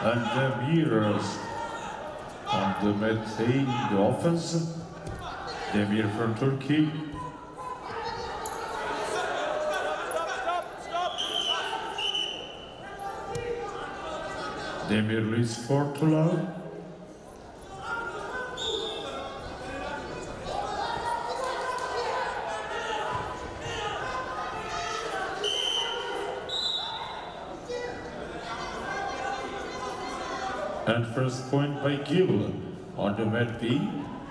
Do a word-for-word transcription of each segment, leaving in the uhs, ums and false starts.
And Demir on the mid-team, the offense. Demir from Turkey. Demir leads four to love. And first point by Gil on the mat B.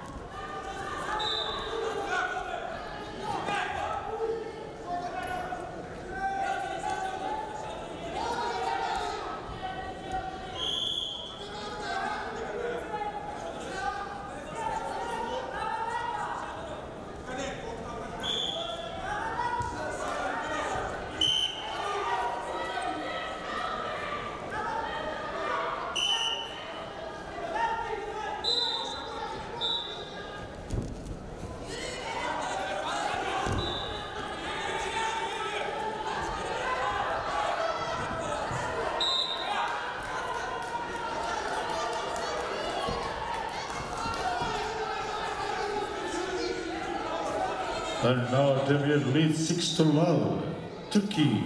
And now Demir leads six to love. Turkey.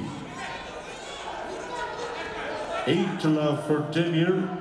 Eight to love for Demir.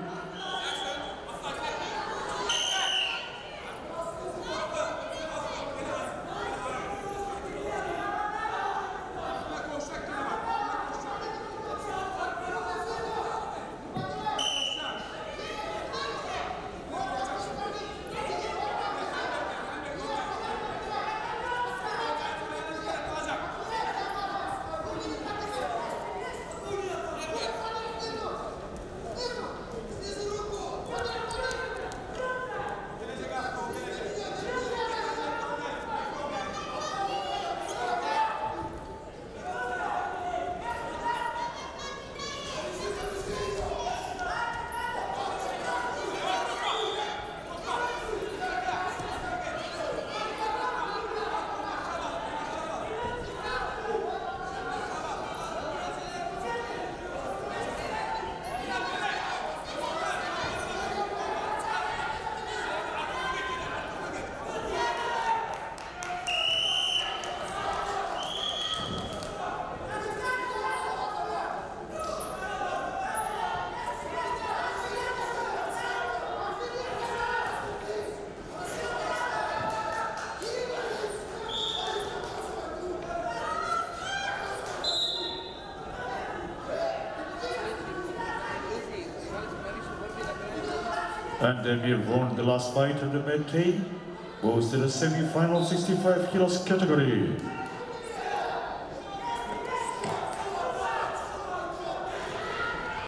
And Demir won the last fight in the mid-team, goes to the semi-final sixty-five kilos category.